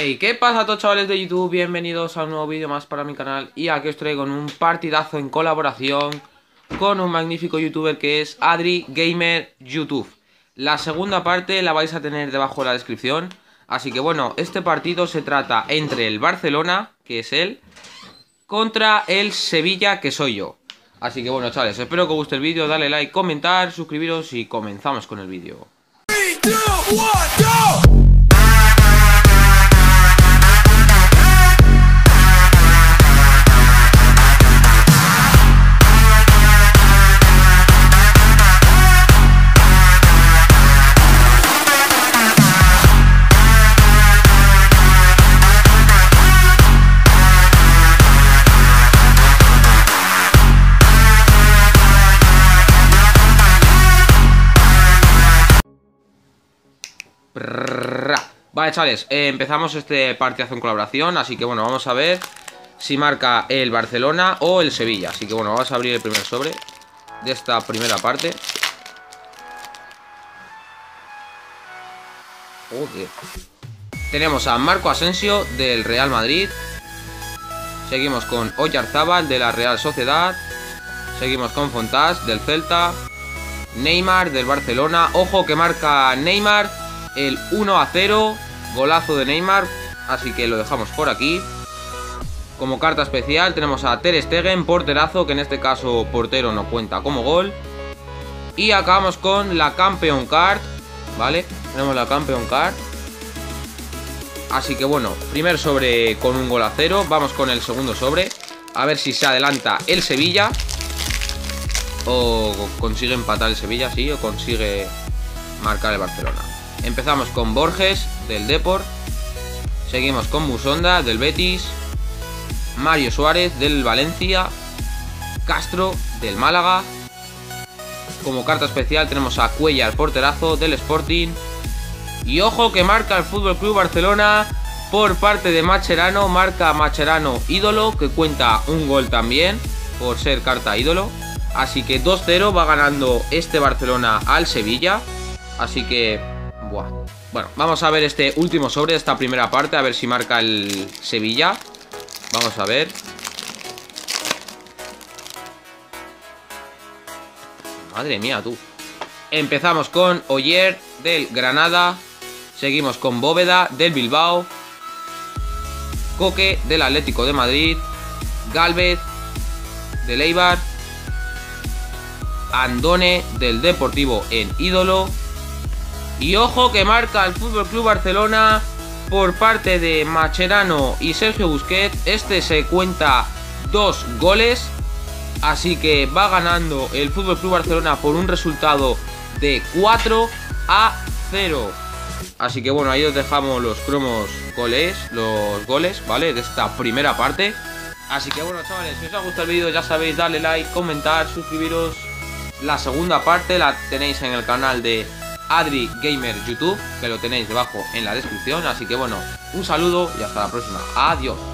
Hey, ¿qué pasa a todos chavales de YouTube? Bienvenidos a un nuevo vídeo más para mi canal. Y aquí os traigo un partidazo en colaboración con un magnífico youtuber que es Adri Gamer YouTube. La segunda parte la vais a tener debajo de la descripción. Así que bueno, este partido se trata entre el Barcelona, que es él, contra el Sevilla, que soy yo. Así que bueno chavales, espero que os guste el vídeo, dale like, comentar, suscribiros y comenzamos con el vídeo. 3, 2, 1, go! Vale chavales, empezamos este partidazo en colaboración. Así que bueno, vamos a ver si marca el Barcelona o el Sevilla. Así que bueno, vamos a abrir el primer sobre de esta primera parte. Joder. Tenemos a Marco Asensio del Real Madrid. Seguimos con Oyarzabal de la Real Sociedad. Seguimos con Fontás del Celta. Neymar del Barcelona. Ojo que marca Neymar el 1-0, golazo de Neymar, así que lo dejamos por aquí. Como carta especial tenemos a Ter Stegen, porterazo, que en este caso portero no cuenta como gol. Y acabamos con la Campeón Card, ¿vale? Tenemos la Campeón Card. Así que bueno, primer sobre con un gol a 0. Vamos con el segundo sobre, a ver si se adelanta el Sevilla o consigue empatar el Sevilla, sí, o consigue marcar el Barcelona. Empezamos con Borges del Depor. Seguimos con Musonda del Betis. Mario Suárez del Valencia. Castro del Málaga. Como carta especial tenemos a Cuellar, porterazo del Sporting. Y ojo que marca el FC Barcelona por parte de Mascherano. Marca Mascherano ídolo, que cuenta un gol también por ser carta ídolo. Así que 2-0 va ganando este Barcelona al Sevilla. Así que bueno, vamos a ver este último sobre de esta primera parte, a ver si marca el Sevilla. Vamos a ver. Madre mía, tú. Empezamos con Oyer del Granada. Seguimos con Bóveda del Bilbao. Coque del Atlético de Madrid. Gálvez del Eibar. Andone del Deportivo en ídolo. Y ojo que marca el FC Barcelona por parte de Mascherano y Sergio Busquets. Este se cuenta 2 goles. Así que va ganando el FC Barcelona por un resultado de 4-0. Así que bueno, ahí os dejamos los cromos goles, ¿vale? De esta primera parte. Así que bueno chavales, si os ha gustado el vídeo ya sabéis, darle like, comentar, suscribiros. La segunda parte la tenéis en el canal de Adri Gamer YouTube, que lo tenéis debajo en la descripción. Así que bueno, un saludo y hasta la próxima. Adiós.